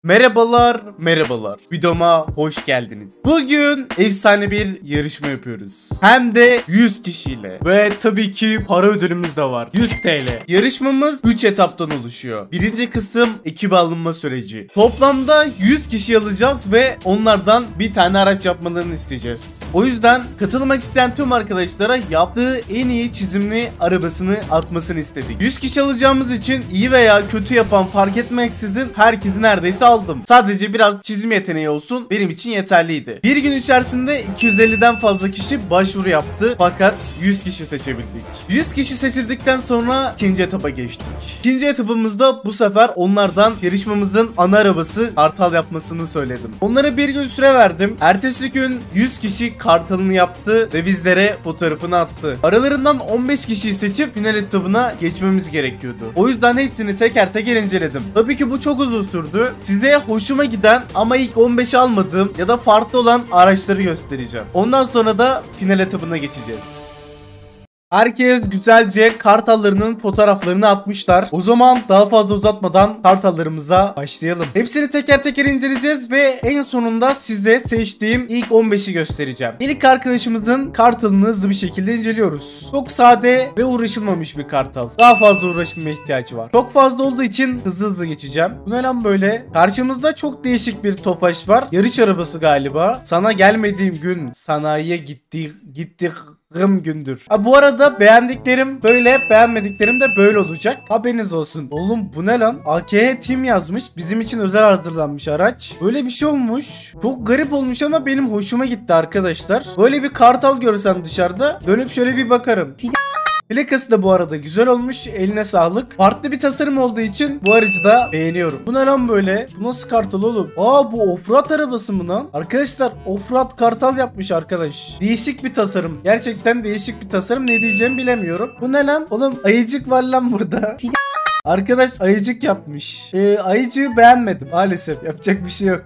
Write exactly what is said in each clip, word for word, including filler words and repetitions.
Merhabalar, merhabalar. Videoma hoş geldiniz. Bugün efsane bir yarışma yapıyoruz. Hem de yüz kişiyle. Ve tabii ki para ödülümüz de var. yüz TL. Yarışmamız üç etaptan oluşuyor. Birinci kısım ekibe alınma süreci. Toplamda yüz kişi alacağız ve onlardan bir tane araç yapmalarını isteyeceğiz. O yüzden katılmak isteyen tüm arkadaşlara yaptığı en iyi çizimli arabasını atmasını istedik. yüz kişi alacağımız için iyi veya kötü yapan fark etmeksizin herkesi neredeyse aldım. Sadece biraz çizim yeteneği olsun benim için yeterliydi. Bir gün içerisinde iki yüz elliden fazla kişi başvuru yaptı. Fakat yüz kişi seçebildik. yüz kişi seçildikten sonra ikinci etapa geçtik. İkinci etapımızda bu sefer onlardan yarışmamızın ana arabası kartal yapmasını söyledim. Onlara bir gün süre verdim. Ertesi gün yüz kişi kartalını yaptı ve bizlere fotoğrafını attı. Aralarından on beş kişiyi seçip final etapına geçmemiz gerekiyordu. O yüzden hepsini teker teker inceledim. Tabii ki bu çok uzun sürdü. Size hoşuma giden ama ilk on beşi almadığım ya da farklı olan araçları göstereceğim. Ondan sonra da final etapına geçeceğiz. Herkes güzelce kartallarının fotoğraflarını atmışlar. O zaman daha fazla uzatmadan kartallarımıza başlayalım. Hepsini teker teker inceleyeceğiz ve en sonunda size seçtiğim ilk on beşi göstereceğim. İlk arkadaşımızın kartalını hızlı bir şekilde inceliyoruz. Çok sade ve uğraşılmamış bir kartal. Daha fazla uğraşılmaya ihtiyacı var. Çok fazla olduğu için hızlı hızlı geçeceğim. Bu ne lan böyle? Karşımızda çok değişik bir Tofaş var. Yarış arabası galiba. Sana gelmediğim gün sanayiye gitti gittik gündür. Ha, bu arada beğendiklerim böyle, beğenmediklerim de böyle olacak. Haberiniz olsun. Oğlum bu ne lan? A K H Team yazmış. Bizim için özel hazırlanmış araç. Böyle bir şey olmuş. Çok garip olmuş ama benim hoşuma gitti arkadaşlar. Böyle bir kartal görsem dışarıda dönüp şöyle bir bakarım. Plakası da bu arada güzel olmuş. Eline sağlık. Farklı bir tasarım olduğu için bu aracı da beğeniyorum. Bu ne lan böyle? Bu nasıl kartal oğlum? Aa, bu offroad arabası mı lan? Arkadaşlar offroad kartal yapmış arkadaş. Değişik bir tasarım. Gerçekten değişik bir tasarım. Ne diyeceğimi bilemiyorum. Bu ne lan? Oğlum ayıcık var lan burada. Arkadaş ayıcık yapmış. Ee, ayıcığı beğenmedim. Maalesef yapacak bir şey yok.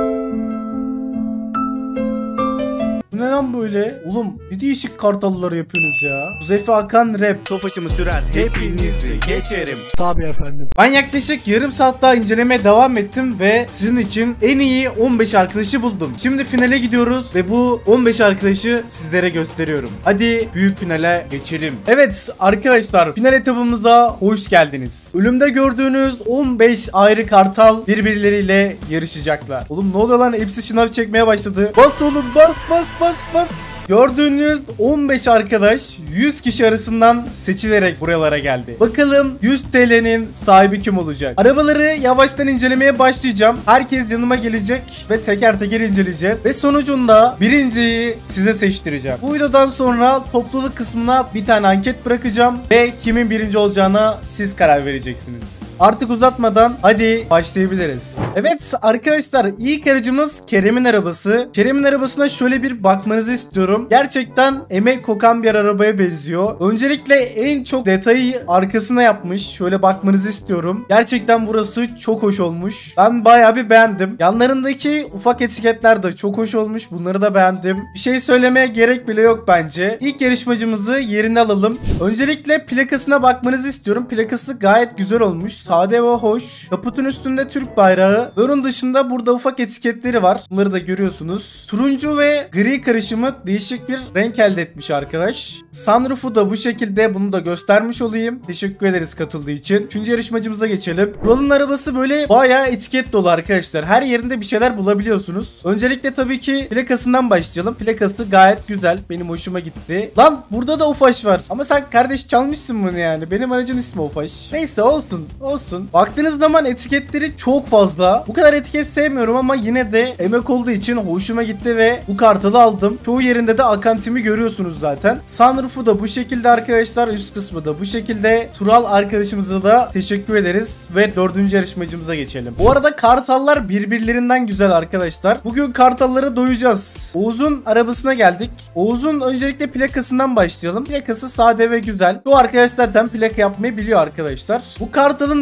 Bu ne lan böyle? Oğlum ne değişik kartalları yapıyorsunuz ya. Zeyfe Hakan rap. Tofaşımı sürer hepinizi geçerim. Tabii efendim. Ben yaklaşık yarım saat daha incelemeye devam ettim ve sizin için en iyi on beş arkadaşı buldum. Şimdi finale gidiyoruz ve bu on beş arkadaşı sizlere gösteriyorum. Hadi büyük finale geçelim. Evet arkadaşlar, final etabımıza hoş geldiniz. Ölümde gördüğünüz on beş ayrı kartal birbirleriyle yarışacaklar. Oğlum ne oluyor lan? Hepsi şınav çekmeye başladı. Bas oğlum, bas bas bas bas. Gördüğünüz on beş arkadaş yüz kişi arasından seçilerek buralara geldi. Bakalım yüz T L'nin sahibi kim olacak? Arabaları yavaştan incelemeye başlayacağım. Herkes yanıma gelecek ve teker teker inceleyeceğiz. Ve sonucunda birinciyi size seçtireceğim. Bu videodan sonra topluluk kısmına bir tane anket bırakacağım. Ve kimin birinci olacağına siz karar vereceksiniz. Artık uzatmadan hadi başlayabiliriz. Evet arkadaşlar, ilk aracımız Kerem'in arabası. Kerem'in arabasına şöyle bir bakmanızı istiyorum. Gerçekten emek kokan bir arabaya benziyor. Öncelikle en çok detayı arkasına yapmış. Şöyle bakmanızı istiyorum. Gerçekten burası çok hoş olmuş. Ben bayağı bir beğendim. Yanlarındaki ufak etiketler de çok hoş olmuş. Bunları da beğendim. Bir şey söylemeye gerek bile yok bence. İlk yarışmacımızı yerine alalım. Öncelikle plakasına bakmanızı istiyorum. Plakası gayet güzel olmuş. Sade ve hoş. Kaputun üstünde Türk bayrağı. Onun dışında burada ufak etiketleri var. Bunları da görüyorsunuz. Turuncu ve gri karışımı değişik bir renk elde etmiş arkadaş. Sunroof'u da bu şekilde, bunu da göstermiş olayım. Teşekkür ederiz katıldığı için. Üçüncü yarışmacımıza geçelim. Rol'un arabası böyle bayağı etiket dolu arkadaşlar. Her yerinde bir şeyler bulabiliyorsunuz. Öncelikle tabii ki plakasından başlayalım. Plakası gayet güzel. Benim hoşuma gitti. Lan burada da Ufaş var. Ama sen kardeş çalmışsın bunu yani. Benim aracın ismi Ufaş. Neyse olsun. Olsun. Baktığınız zaman etiketleri çok fazla. Bu kadar etiket sevmiyorum ama yine de emek olduğu için hoşuma gitti ve bu kartalı aldım. Çoğu yerinde de akan timi görüyorsunuz zaten. Sunroof'u da bu şekilde arkadaşlar. Üst kısmı da bu şekilde. Tural arkadaşımıza da teşekkür ederiz. Ve dördüncü yarışmacımıza geçelim. Bu arada kartallar birbirlerinden güzel arkadaşlar. Bugün kartallara doyacağız. Oğuz'un arabasına geldik. Oğuz'un öncelikle plakasından başlayalım. Plakası sade ve güzel. Bu arkadaş zaten plaka yapmayı biliyor arkadaşlar. Bu kartalın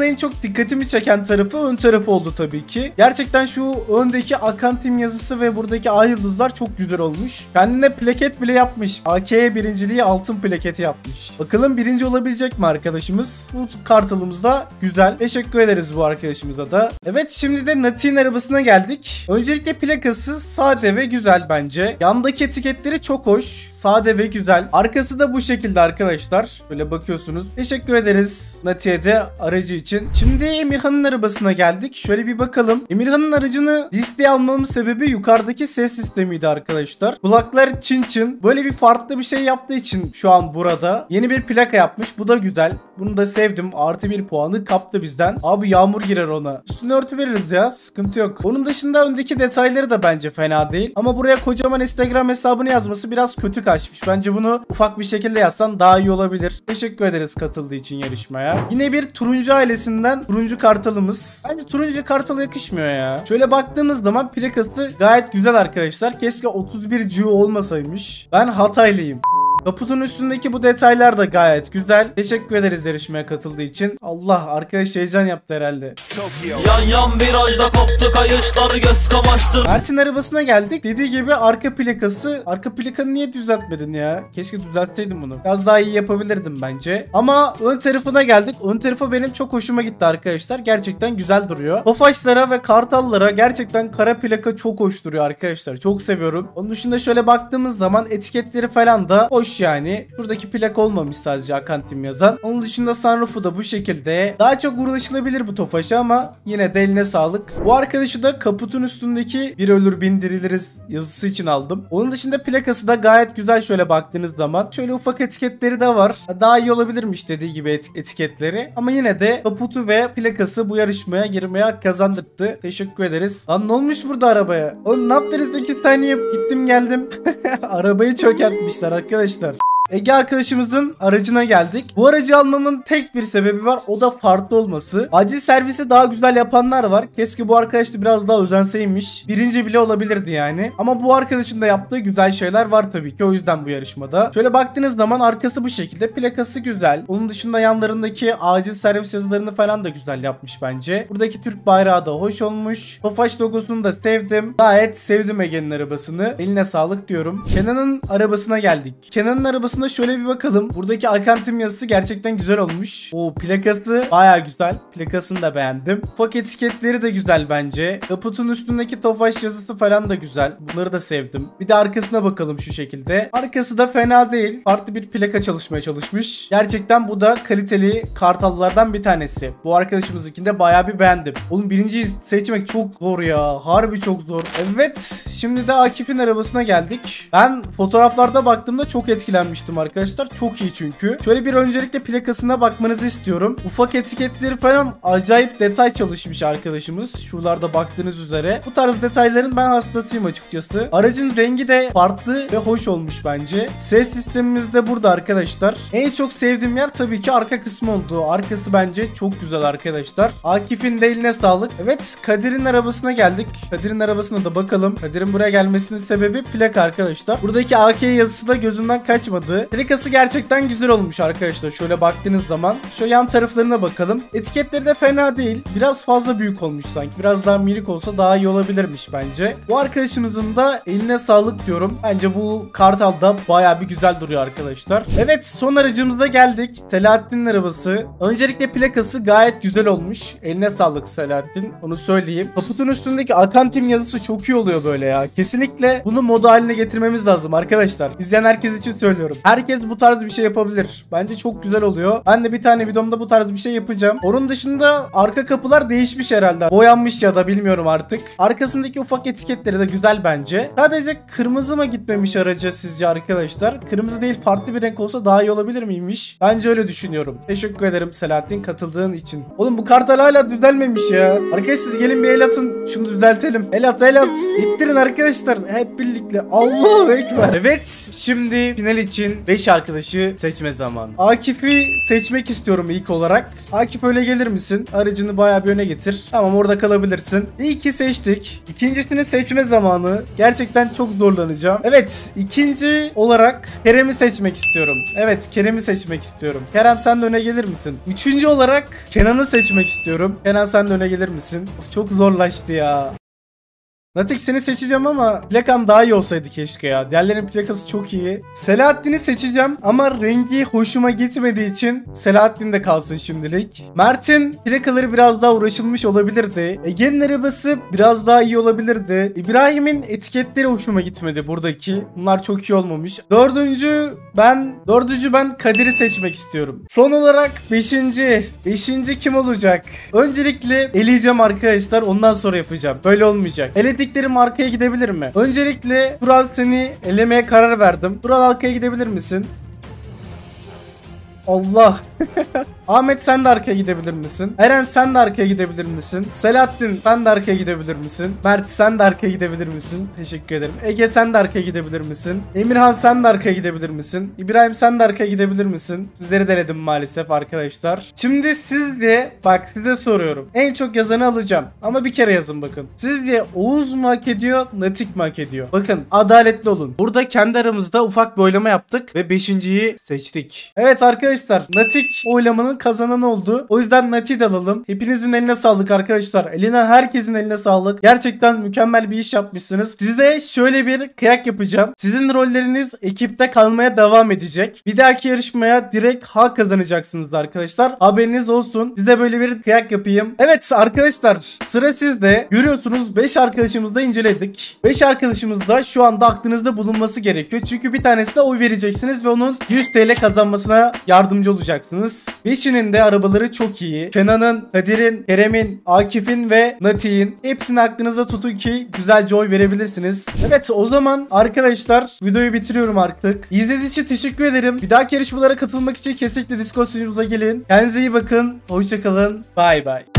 en çok dikkatimi çeken tarafı ön tarafı oldu tabii ki. Gerçekten şu öndeki Akan Team yazısı ve buradaki ay yıldızlar çok güzel olmuş. Kendine plaket bile yapmış. A K'ye birinciliği altın plaketi yapmış. Bakalım birinci olabilecek mi arkadaşımız? Bu kartalımız da güzel. Teşekkür ederiz bu arkadaşımıza da. Evet, şimdi de Nati'nin arabasına geldik. Öncelikle plakası sade ve güzel bence. Yandaki etiketleri çok hoş. Sade ve güzel. Arkası da bu şekilde arkadaşlar. Böyle bakıyorsunuz. Teşekkür ederiz Nati'ye de aracı için. Şimdi Emirhan'ın arabasına geldik. Şöyle bir bakalım. Emirhan'ın aracını listeye almamın sebebi yukarıdaki ses sistemiydi arkadaşlar. Kulaklar çın çın. Böyle bir farklı bir şey yaptığı için şu an burada. Yeni bir plaka yapmış. Bu da güzel. Bunu da sevdim. Artı bir puanı kaptı bizden. Abi yağmur girer ona. Üstüne örtü veririz ya. Sıkıntı yok. Onun dışında öndeki detayları da bence fena değil. Ama buraya kocaman Instagram hesabını yazması biraz kötü kaçmış. Bence bunu ufak bir şekilde yazsan daha iyi olabilir. Teşekkür ederiz katıldığı için yarışmaya. Yine bir turuncu ailesinden turuncu kartalımız. Bence turuncu kartala yakışmıyor ya. Şöyle baktığımız zaman plakası gayet güzel arkadaşlar. Keşke otuz bir C olmasaymış. Ben Hataylıyım. Kaputun üstündeki bu detaylar da gayet güzel. Teşekkür ederiz yarışmaya katıldığı için. Allah, arkadaş heyecan yaptı herhalde. Yan yan virajda koptu kayışlar, göz kamaştır. Mert'in arabasına geldik. Dediği gibi arka plakası. Arka plakanı niye düzeltmedin ya? Keşke düzeltseydim bunu. Biraz daha iyi yapabilirdim bence. Ama ön tarafına geldik. Ön tarafı benim çok hoşuma gitti arkadaşlar. Gerçekten güzel duruyor. Tofaşlara ve kartallara gerçekten kara plaka çok hoş duruyor arkadaşlar. Çok seviyorum. Onun dışında şöyle baktığımız zaman etiketleri falan da hoş yani. Şuradaki plak olmamış sadece Akan Team yazan. Onun dışında sunroof'u da bu şekilde. Daha çok uğraşılabilir bu Tofaş'a ama yine de eline sağlık. Bu arkadaşı da kaputun üstündeki bir ölür bindiriliriz yazısı için aldım. Onun dışında plakası da gayet güzel şöyle baktığınız zaman. Şöyle ufak etiketleri de var. Daha iyi olabilirmiş dediği gibi et etiketleri. Ama yine de kaputu ve plakası bu yarışmaya girmeye hak kazandırdı. Teşekkür ederiz. Lan ne olmuş burada arabaya? Oğlum ne yaptınız? iki saniye gittim geldim. Arabayı çökertmişler arkadaşlar. Ege arkadaşımızın aracına geldik. Bu aracı almamın tek bir sebebi var. O da farklı olması. Acil servisi daha güzel yapanlar var. Keşke bu arkadaş da biraz daha özenseymiş. Birinci bile olabilirdi yani. Ama bu arkadaşın da yaptığı güzel şeyler var tabii ki. O yüzden bu yarışmada. Şöyle baktığınız zaman arkası bu şekilde. Plakası güzel. Onun dışında yanlarındaki acil servis yazılarını falan da güzel yapmış bence. Buradaki Türk bayrağı da hoş olmuş. Tofaş logosunu da sevdim. Gayet sevdim Ege'nin arabasını. Eline sağlık diyorum. Kenan'ın arabasına geldik. Kenan'ın arabasına şöyle bir bakalım. Buradaki Akan Team yazısı gerçekten güzel olmuş. O plakası baya güzel. Plakasını da beğendim. Ufak etiketleri de güzel bence. Kaputun üstündeki Tofaş yazısı falan da güzel. Bunları da sevdim. Bir de arkasına bakalım şu şekilde. Arkası da fena değil. Farklı bir plaka çalışmaya çalışmış. Gerçekten bu da kaliteli kartallardan bir tanesi. Bu arkadaşımızınkini de baya bir beğendim. Oğlum birinciyi seçmek çok zor ya. Harbi çok zor. Evet. Şimdi de Akif'in arabasına geldik. Ben fotoğraflarda baktığımda çok etkilenmiştim arkadaşlar. Çok iyi çünkü. Şöyle bir öncelikle plakasına bakmanızı istiyorum. Ufak etiketleri falan acayip detay çalışmış arkadaşımız. Şuralarda baktığınız üzere. Bu tarz detayların ben hastasıyım açıkçası. Aracın rengi de farklı ve hoş olmuş bence. Ses sistemimiz de burada arkadaşlar. En çok sevdiğim yer tabii ki arka kısmı oldu. Arkası bence çok güzel arkadaşlar. Akif'in de eline sağlık. Evet, Kadir'in arabasına geldik. Kadir'in arabasına da bakalım. Kadir'in buraya gelmesinin sebebi plaka arkadaşlar. Buradaki A K yazısı da gözümden kaçmadı. Plakası gerçekten güzel olmuş arkadaşlar. Şöyle baktığınız zaman. Şu yan taraflarına bakalım. Etiketleri de fena değil. Biraz fazla büyük olmuş sanki. Biraz daha minik olsa daha iyi olabilirmiş bence. Bu arkadaşımızın da eline sağlık diyorum. Bence bu kartal da baya bir güzel duruyor arkadaşlar. Evet, son aracımıza geldik. Selahattin'in arabası. Öncelikle plakası gayet güzel olmuş. Eline sağlık Selahattin. Onu söyleyeyim. Kaputun üstündeki Akan Team yazısı çok iyi oluyor böyle ya. Kesinlikle bunu moda haline getirmemiz lazım arkadaşlar. İzleyen herkes için söylüyorum. Herkes bu tarz bir şey yapabilir. Bence çok güzel oluyor. Ben de bir tane videomda bu tarz bir şey yapacağım. Onun dışında arka kapılar değişmiş herhalde. Boyanmış ya da bilmiyorum artık. Arkasındaki ufak etiketleri de güzel bence. Sadece kırmızı mı gitmemiş araca sizce arkadaşlar? Kırmızı değil farklı bir renk olsa daha iyi olabilir miymiş? Bence öyle düşünüyorum. Teşekkür ederim Selahattin katıldığın için. Oğlum bu kartal hala düzelmemiş ya. Arkadaşlar gelin bir el atın. Şunu düzeltelim. El at el at. İttirin arkadaşlar. Hep birlikte. Allahu Ekber. Evet, şimdi final için için beş arkadaşı seçme zamanı. Akif'i seçmek istiyorum ilk olarak. Akif öyle gelir misin? Aracını bayağı bir öne getir. Tamam, orada kalabilirsin. İlki seçtik. İkincisini seçme zamanı. Gerçekten çok zorlanacağım. Evet, ikinci olarak Kerem'i seçmek istiyorum. Evet, Kerem'i seçmek istiyorum. Kerem, sen de öne gelir misin? Üçüncü olarak Kenan'ı seçmek istiyorum. Kenan, sen de öne gelir misin? Of, çok zorlaştı ya. Natik, seni seçeceğim ama plakan daha iyi olsaydı keşke ya. Diğerlerinin plakası çok iyi. Selahattin'i seçeceğim ama rengi hoşuma gitmediği için Selahattin de kalsın şimdilik. Mert'in plakaları biraz daha uğraşılmış olabilirdi. Ege'nin arabası biraz daha iyi olabilirdi. İbrahim'in etiketleri hoşuma gitmedi buradaki. Bunlar çok iyi olmamış. Dördüncü ben dördüncü ben Kadir'i seçmek istiyorum. Son olarak beşinci. Beşinci kim olacak? Öncelikle eleyeceğim arkadaşlar. Ondan sonra yapacağım. Böyle olmayacak. Eledik arkaya gidebilir mi? Öncelikle Tural, seni elemeye karar verdim. Tural, arkaya gidebilir misin? Allah. Ahmet, sen de arkaya gidebilir misin? Eren, sen de arkaya gidebilir misin? Selahattin, sen de arkaya gidebilir misin? Mert, sen de arkaya gidebilir misin? Teşekkür ederim. Ege, sen de arkaya gidebilir misin? Emirhan, sen de arkaya gidebilir misin? İbrahim, sen de arkaya gidebilir misin? Sizleri denedim maalesef arkadaşlar. Şimdi sizce, bak size soruyorum. En çok yazanı alacağım. Ama bir kere yazın bakın. Sizce Oğuz mu hak ediyor, Natik mi hak ediyor? Bakın, adaletli olun. Burada kendi aramızda ufak bir oylama yaptık ve beşinciyi seçtik. Evet arkadaşlar, Natik oylamanın kazananı oldu. O yüzden Natik'i de alalım. Hepinizin eline sağlık arkadaşlar. Eline, herkesin eline sağlık. Gerçekten mükemmel bir iş yapmışsınız. Size şöyle bir kıyak yapacağım. Sizin rolleriniz ekipte kalmaya devam edecek. Bir dahaki yarışmaya direkt hak kazanacaksınız arkadaşlar. Haberiniz olsun. Size böyle bir kıyak yapayım. Evet arkadaşlar, sıra sizde. Görüyorsunuz beş arkadaşımızı da inceledik. beş arkadaşımız da şu anda aklınızda bulunması gerekiyor. Çünkü bir tanesine oy vereceksiniz ve onun yüz TL kazanmasına yardımcı olacaksınız. beşinin de arabaları çok iyi. Kenan'ın, Kadir'in, Kerem'in, Akif'in ve Natik'in hepsini aklınızda tutun ki güzelce oy verebilirsiniz. Evet, o zaman arkadaşlar videoyu bitiriyorum artık. İzlediğiniz için teşekkür ederim. Bir dahaki yarışmalara katılmak için kesinlikle Discord sunucumuza gelin. Kendinize iyi bakın. Hoşçakalın. Bay bay.